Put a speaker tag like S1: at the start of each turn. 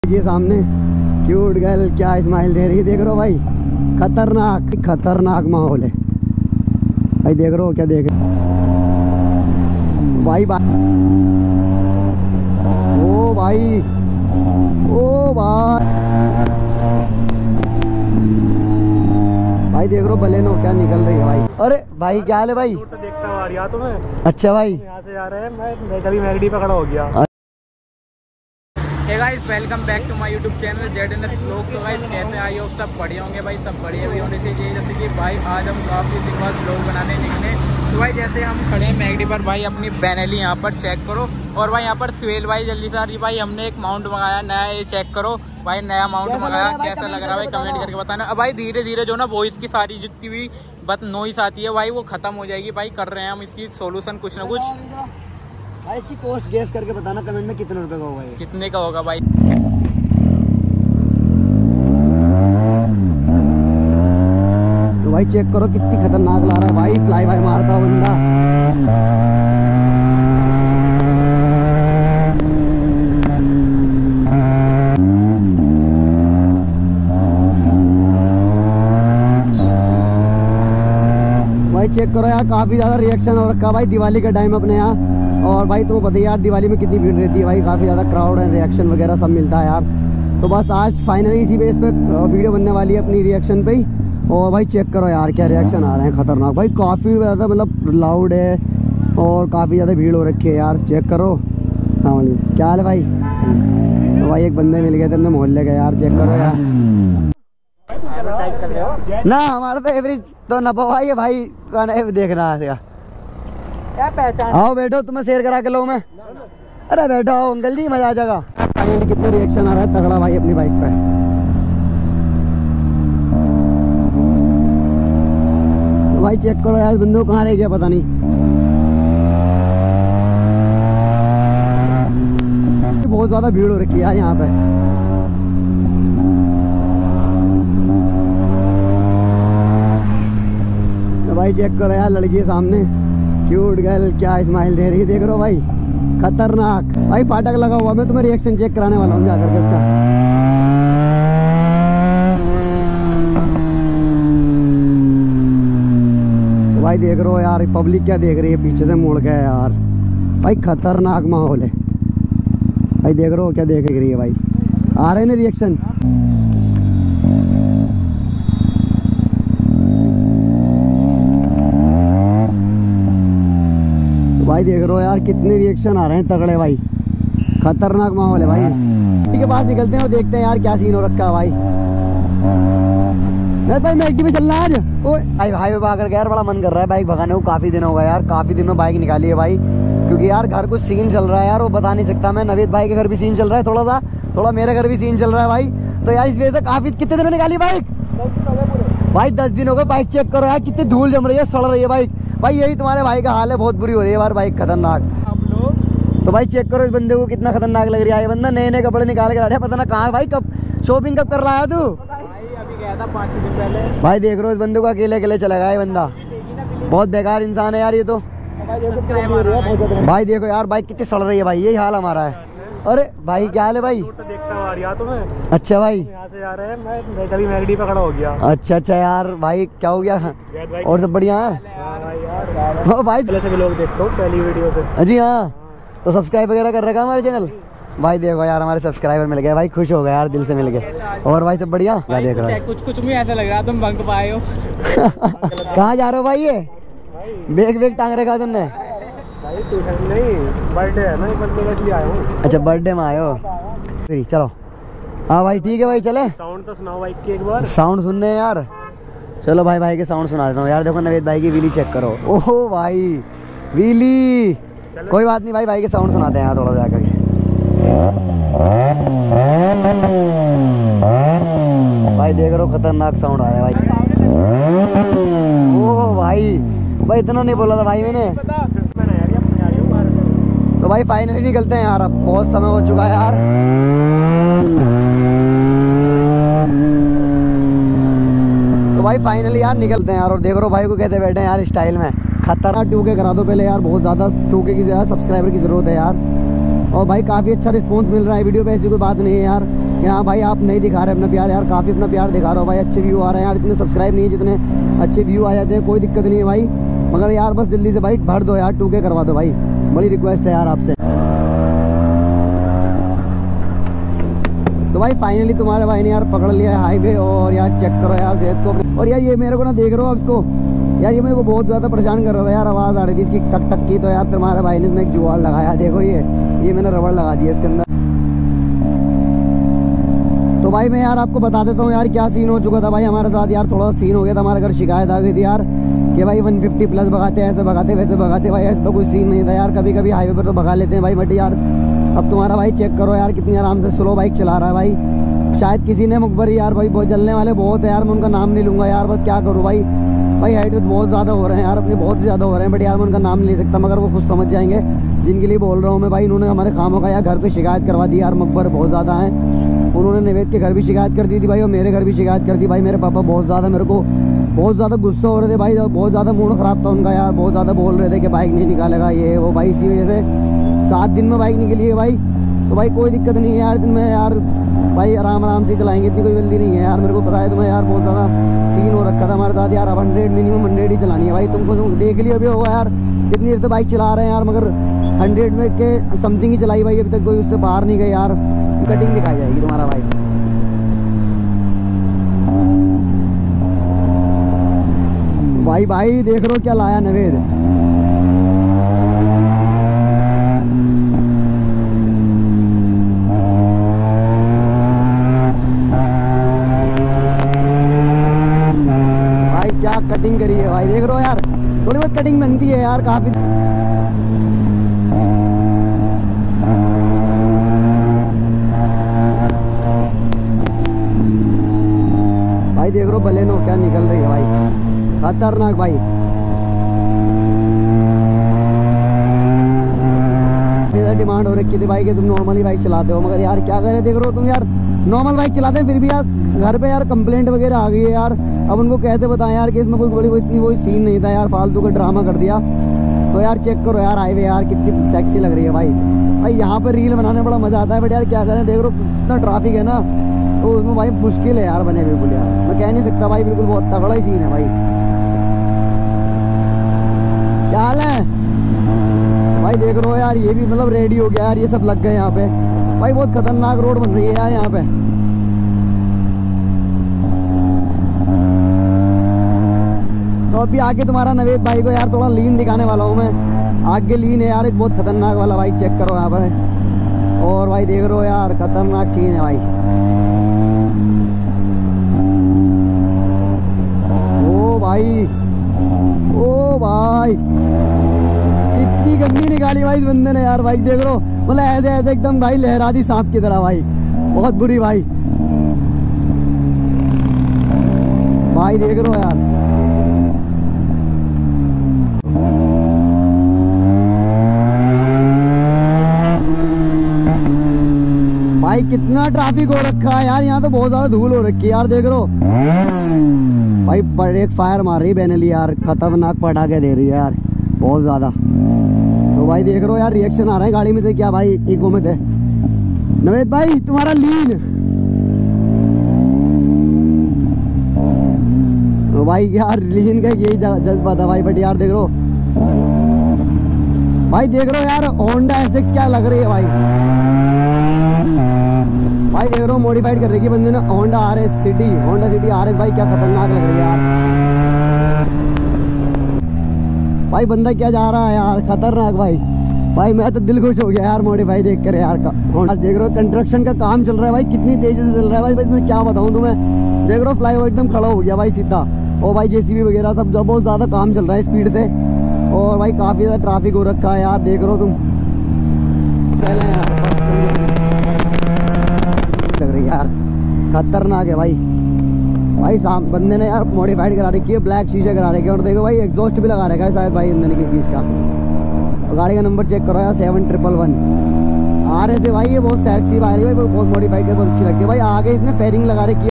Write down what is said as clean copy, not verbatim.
S1: ये सामने cute girl क्या स्माइल दे रही है, देख रहे हो भाई। खतरनाक खतरनाक माहौल है भाई, देख रहे हो क्या देख रहे हो भाई। ओ भाई, ओ भाई देख रहे हो बलेनो क्या निकल रही है भाई। अरे भाई क्या हाल है भाई?
S2: तो देखता हुआ आ रहा तुम्हें।
S1: अच्छा भाई,
S2: यहाँ से जा रहे हैं, मैं कभी मैगडी पे खड़ा हो गया।
S3: Hey guys, welcome back to my YouTube channel ZNS vlog. तो गाइस कैसे आई हो? सब बढ़िया होंगे भाई, सब बढ़िया भी होने चाहिए। जैसे कि भाई आज हम काफ़ी दिन बाद व्लॉग बनाने निकले। तो भाई जैसे हम खड़े हैं मैगडी पर भाई, अपनी बैनली यहाँ पर चेक करो। और भाई यहाँ पर स्वेल भाई जल्दी से आ रही भाई, हमने एक माउंट मंगाया नया, ये चेक करो भाई, नया माउंट मंगाया। कैसा लग रहा है भाई कमेंट करके बताना। अब भाई धीरे धीरे जो ना वॉइस की सारी जितनी भी नॉइस आती है भाई वो खत्म हो जाएगी भाई। कर रहे हैं हम इसकी सोल्यूशन कुछ ना कुछ।
S1: भाई इसकी कॉस्ट गेस करके बताना कमेंट में कितने रुपए का होगा ये।
S3: कितने का होगा भाई?
S1: तो भाई चेक करो कितनी खतरनाक ला रहा है भाई, फ्लाई बाय मारता हुआ बंदा। भाई चेक करो यार, काफी ज्यादा रिएक्शन हो रखा भाई दिवाली के टाइम अपने यहाँ। और भाई तुम्हें पता है यार दिवाली में कितनी भीड़ रहती है भाई, काफी ज्यादा क्राउड है, रिएक्शन वगैरह सब मिलता है यार। तो बस आज फाइनली इसी बेस पे वीडियो बनने वाली है अपनी रिएक्शन पे ही। और भाई चेक करो यार क्या रिएक्शन आ रहे हैं खतरनाक भाई, काफ़ी ज़्यादा मतलब लाउड है और काफ़ी ज़्यादा भीड़ हो रखी है यार। चेक करो। हाँ क्या हाल है भाई? तो भाई एक बंदे मिल गए थे अपने मोहल्ले के यार, चेक करो यार। ना हमारा तो एवरेज तो न भाई है भाई, देखना है क्या पहचान। आओ बैठो, तुम्हें शेयर करा के लो मैं। अरे बैठो आओ अंकल जी, मजा आ जाएगा। फाइनली कितने रिएक्शन आ रहा है तगड़ा भाई अपनी बाइक पे। भाई चेक करो यार, बंदों कहाँ रह गया पता नहीं। बहुत ज्यादा भीड़ हो रखी है यार यहाँ पे। तो भाई चेक करो यार, लड़की सामने क्यूट गर्ल क्या स्माइल दे रही है, देख रहे हो भाई। खतरनाक भाई, फाटक लगा हुआ, मैं तुम्हें रिएक्शन चेक कराने वाला हूँ जाकर के इसका। भाई देख रहे हो यार पब्लिक क्या देख रही है, पीछे से मुड़ गया यार भाई, खतरनाक माहौल है भाई। देख रहे हो क्या देख रही है भाई, आ रहे हैं ना रिएक्शन। तो भाई देख रहे हो यार कितने रिएक्शन आ रहे हैं तगड़े भाई, खतरनाक माहौल है भाई। के पास निकलते हैं और देखते हैं यार क्या सीन हो रखा है भाई। भाई मैं एक्टिव चल रहा है आज। भाई हाईवे पे आकर यार बड़ा मन कर रहा है बाइक भगाने को, काफी दिन हो गया यार, काफी दिन में बाइक निकाली है भाई। क्योंकि यार घर कुछ सीन चल रहा है यार, वो बता नहीं सकता मैं। नवीद भाई के घर भी सीन चल रहा है थोड़ा मेरे घर भी सीन चल रहा है भाई। तो यार इस वजह से काफी, कितने दिन में निकाली बाइक भाई? 10 दिन हो गए। बाइक चेक करो यार कितनी धूल जम रही है, सड़ रही है बाइक भाई। यही तुम्हारे भाई का हाल है, बहुत बुरी हो रही है यार बाइक, खतरनाक। तो भाई चेक करो इस बंदे को कितना खतरनाक लग रहा है। बंदा नए नए कपड़े निकाल के रहा है, पता ना कहाँ भाई, कब शॉपिंग कब कर रहा है तू?
S2: गया था 5-6 दिन पहले।
S1: भाई देख रहे हो इस बंदे को अकेले चला गया ये बंदा, बहुत बेकार इंसान है यार ये तो। भाई देखो यार बाइक कितनी सड़ रही है भाई, यही हाल हमारा है। अरे भाई क्या हाल है भाई?
S2: तो देखता हुआ आ रहा तुम्हें।
S1: अच्छा भाई,
S2: यहाँ से जा रहे हैं, मैं कभी मैगडी पे खड़ा हो गया।
S1: अच्छा यार भाई क्या हो गया? और सब बढ़िया है भाई?
S2: पहले से भी लोग देखते हो पहली वीडियो से।
S1: जी हाँ, तो सब्सक्राइब वगैरह कर रखा हमारे चैनल। भाई देखो यार हमारे सब्सक्राइबर मिल गए भाई, खुश हो गए यार, दिल से मिल गए। और भाई सब बढ़िया? क्या देख रहा है?
S3: कुछ भी ऐसा लग रहा तुम बंक पाए हो।
S1: कहाँ जा रहे हो भाई? ये बैग टांग रखा तुमने?
S2: नहीं बर्थडे है ना, बर्थडे का इसलिए आया हूँ।
S1: अच्छा बर्थडे में आए हो, चलो। हाँ भाई ठीक है भाई, चले।
S2: साउंड तो सुनाओ बाइक की एक बार।
S1: साउंड सुनने यार, चलो भाई के साउंड सुना देता हूँ यार। देखो नवेद भाई की व्हीली चेक करो, ओहो भाई व्हीली। कोई बात नहीं भाई के साउंड सुनाते हैं यार थोड़ा सा जाकर। भाई देख रहे हो खतरनाक साउंड आ रहा है भाई। ओ भाई इतना नहीं बोला था भाई मैंने। तो भाई फाइनली निकलते हैं यार, अब बहुत समय हो चुका है यार। तो भाई फाइनली यार निकलते हैं यार। और देख रहे हो भाई को कहते बैठे हैं यार स्टाइल में, खतरनाक। 2K करा दो पहले यार, बहुत ज़्यादा 2K की सब्सक्राइबर की ज़रूरत है यार। और भाई काफ़ी अच्छा रिस्पांस मिल रहा है वीडियो पे, ऐसी कोई बात नहीं है यार। कि हाँ भाई आप नहीं दिखा रहे अपना प्यार यार, काफ़ी अपना प्यार दिखा रहे हो भाई, अच्छे व्यू आ रहे हैं यार, इतने सब्सक्राइब नहीं है जितने अच्छे व्यू आ जाते हैं, कोई दिक्कत नहीं है भाई, मगर यार बस जल्दी से भाई भर दो यार, 2K करवा दो भाई, बड़ी रिक्वेस्ट है यार आपसे। तो भाई फाइनली तुम्हारे भाई ने यार पकड़ लिया है हाईवे, और यार चेक करो यार जेड को, और यार ये मेरे को ना देख रहे हो अब इसको यार, ये मेरे को बहुत ज़्यादा परेशान कर रहा था यार, आवाज़ आ रही थी इसकी टक टक की, तो यार तुम्हारे भाई ने इसमें एक जुगाड़ लगाया, देखो ये मैंने रबड़ लगा दिया इसके अंदर। तो भाई मैं यार आपको बता देता हूँ यार क्या सीन हो चुका था भाई हमारे साथ यार, थोड़ा सीन हो गया था हमारे घर, शिकायत आ गई थी यार कि भाई 150 प्लस भगाते, ऐसे भगाते वैसे भगाते, भाई ऐसा तो कोई सीन नहीं था यार, कभी कभी हाईवे पर तो भगा लेते हैं भाई, बट यार अब तुम्हारा भाई चेक करो यार कितनी आराम से स्लो बाइक चला रहा है भाई, शायद किसी ने मुखबर यार भाई बहुत जलने वाले बहुत है यार, मैं उनका नाम नहीं लूँगा यार, बस क्या करूँ भाई, भाई हेटर्स बहुत ज़्यादा हो रहे हैं यार, अपने बहुत ज़्यादा हो रहे हैं, बट यार मैं उनका नाम नहीं ले सकता, मगर वो खुद समझ जाएंगे जिनके लिए बोल रहा हूँ मैं भाई, इन्होंने हमारे खामों का यार घर पे शिकायत करवा दी यार, मुखबर बहुत ज़्यादा हैं, उन्होंने निवेद के घर भी शिकायत कर दी थी भाई, और मेरे घर भी शिकायत कर दी भाई, मेरे पापा बहुत ज़्यादा मेरे को बहुत ज़्यादा गुस्सा हो रहे थे भाई, बहुत ज़्यादा मूड ख़राब था उनका यार, बहुत ज़्यादा बोल रहे थे कि बाइक नहीं निकालेगा ये वो भाई, इसी वजह से 7 दिन में बाइक निकली है भाई, तो भाई कोई दिक्कत नहीं है यार, दिन में यार भाई आराम से चलाएंगे, इतनी कोई जल्दी नहीं है यार, मेरे को पता है तुम्हें यार बहुत ज़्यादा सीन हो रखा था हमारे साथ यार, अब 100 मिनिमम 100 ही चलानी है भाई, तुमको देख लिया भी होगा यार कितनी देर तक बाइक चला रहे हैं यार, मगर 100 में के समथिंग ही चलाई भाई, अभी तक कोई उससे बाहर नहीं गए यार, कटिंग दिखाई जाएगी तुम्हारा भाई। भाई देख रहे हो क्या लाया नवेद, भाई क्या कटिंग करी है भाई, देख रहे हो यार थोड़ी बहुत कटिंग बनती है यार काफी, भाई देख रहे हो बलेनो क्या निकल रही है भाई, खतरनाक भाई, डिमांड हो रखी थी भाई कि तुम नॉर्मली बाइक चलाते हो, मगर यार क्या करें, देख रहे हो तुम यार नॉर्मल बाइक चलाते हैं, फिर भी यार घर पे यार कंप्लेंट वगैरह आ गई है यार, अब उनको कैसे बताएं यार कि इसमें कोई बड़ी इतनी कोई सीन नहीं था यार, फालतू का ड्रामा कर दिया, तो यार चेक करो यार हाईवे यार कितनी सेक्सी लग रही है भाई, भाई यहाँ पे रील बनाने में बड़ा मजा आता है, बट यार क्या करें, देख रहे हो इतना ट्रैफिक है ना, तो उसमें भाई मुश्किल है यार बने बिल्कुल यार, मैं कह नहीं सकता भाई, बिल्कुल बहुत तगड़ा ही सीन है भाई। क्या हाल है भाई, देख रहे हो यार ये भी मतलब रेडी हो गया यार, ये सब लग गए यहाँ पे भाई, बहुत खतरनाक रोड बन रही है यार यहाँ पे, तो अभी आगे तुम्हारा नवेद भाई को यार थोड़ा लीन दिखाने वाला हूँ मैं, आगे लीन है यार एक बहुत खतरनाक वाला भाई, चेक करो यहाँ पर, और भाई देख रहे हो यार खतरनाक सीन है भाई, ओ भाई इतनी गंदी निकाली भाई इस बंदे ने यार, भाई देख लो मतलब ऐसे एकदम भाई लहरा दी सांप की तरह भाई, बहुत बुरी भाई, भाई देख लो यार, भाई कितना ट्रैफिक हो रखा है यार, यहाँ तो बहुत ज्यादा धूल हो रखी है यार, देख लो भाई पर एक फायर मार रही बेनली यार, खतरनाक पटाखे दे रही है यार बहुत ज्यादा, तो भाई देख रहे हो यार रिएक्शन आ रहा है गाड़ी में से, क्या भाई इको में से, नवेद भाई तुम्हारा लीन, तो भाई यार लीन का यही जज्बा था भाई, बट यार देख रो भाई, देख रहे हो यार होंडा एसएक्स क्या लग रही है भाई, भाई देख रहे हो मॉडिफाइड कर रही है बंदे ने, होंडा सिटी आरएस भाई क्या खतरनाक लग रही है यार, भाई बंदा क्या जा रहा है यार खतरनाक भाई मैं तो दिल खुश हो गया यार मॉडिफाई देख कर यार, होंडा देख रहे हो कंस्ट्रक्शन का काम चल रहा है भाई, कितनी तेजी से चल रहा है भाई मैं क्या बताऊं तुम्हें, देख रहे हो फ्लाईओवर एकदम खड़ा हो गया भाई सीधा, और भाई जेसीबी वगैरह सब बहुत ज्यादा काम चल रहा है स्पीड से, और भाई काफी ज्यादा ट्रैफिक हो रखा है यार, देख रहे हो तुम पहले लग रही यार खतरनाक है भाई बंदे ने यार मॉडिफाइड करा रखी है, ब्लैक शीशे करा रखे हैं, और देखो भाई एग्जॉस्ट भी लगा रखा है शायद भाई बंदे ने किसी चीज का, और गाड़ी का नंबर चेक करो यार 7111 RS है भाई, ये बहुत सेक्सी भाई बहुत मॉडिफाइड है, बहुत अच्छी लगती है भाई, आगे इसने फेयरिंग लगा रखी है।